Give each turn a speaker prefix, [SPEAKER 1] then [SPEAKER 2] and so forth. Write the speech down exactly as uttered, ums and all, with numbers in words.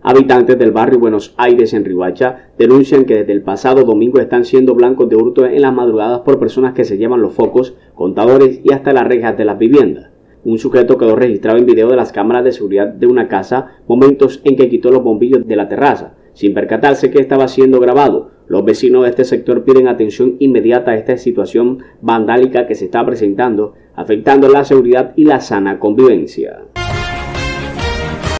[SPEAKER 1] Habitantes del barrio Buenos Aires en Riohacha denuncian que desde el pasado domingo están siendo blancos de hurto en las madrugadas por personas que se llevan los focos, contadores y hasta las rejas de las viviendas. Un sujeto quedó registrado en video de las cámaras de seguridad de una casa momentos en que quitó los bombillos de la terraza, sin percatarse que estaba siendo grabado. Los vecinos de este sector piden atención inmediata a esta situación vandálica que se está presentando, afectando la seguridad y la sana convivencia.